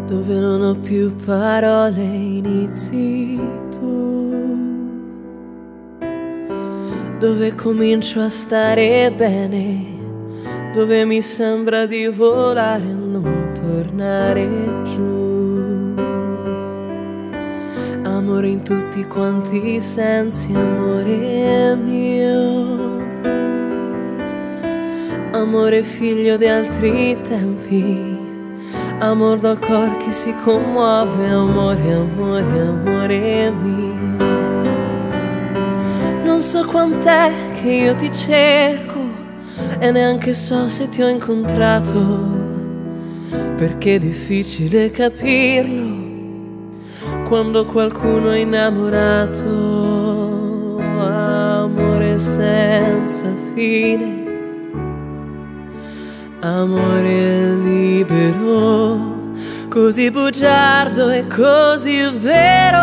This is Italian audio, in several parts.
dove non ho più parole, inizi tu, dove comincio a stare bene, dove mi sembra di volare e non tornare giù. Amore in tutti quanti i sensi, amore mio, amore figlio di altri tempi, amor dal cor che si commuove, amore, amore, amore mio. Non so quant'è che io ti cerco e neanche so se ti ho incontrato, perché è difficile capirlo quando qualcuno è innamorato. Amore senza fine, amore libero, così bugiardo e così vero.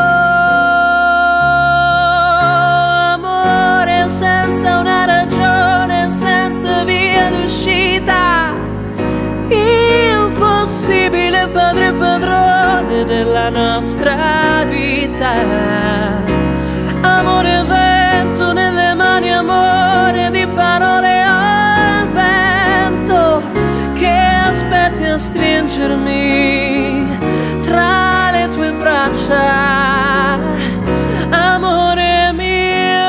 Amore senza una ragione, senza via d'uscita, impossibile padre e padrone della nostra vita. Amore vento nelle mani, amore di parole al vento, che aspetti a stringermi tra le tue braccia, amore mio.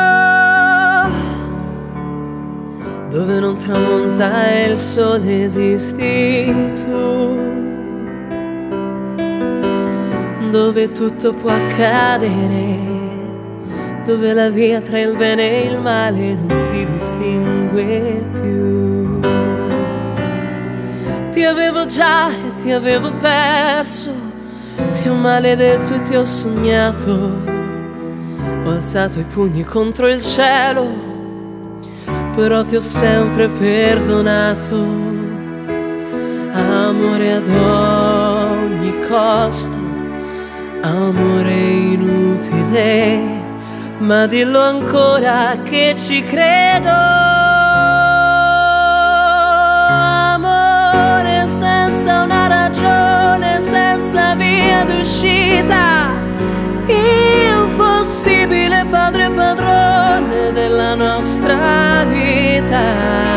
Dove non tramonta il sole esisti tu, dove tutto può accadere, dove la via tra il bene e il male non si distingue più. Ti avevo già e ti avevo perso, ti ho maledetto e ti ho sognato, ho alzato i pugni contro il cielo, però ti ho sempre perdonato. Amore ad ogni costo, amore inutile, ma dillo ancora che ci credo. Amore senza una ragione, senza via d'uscita, impossibile padre e padrone della nostra vita.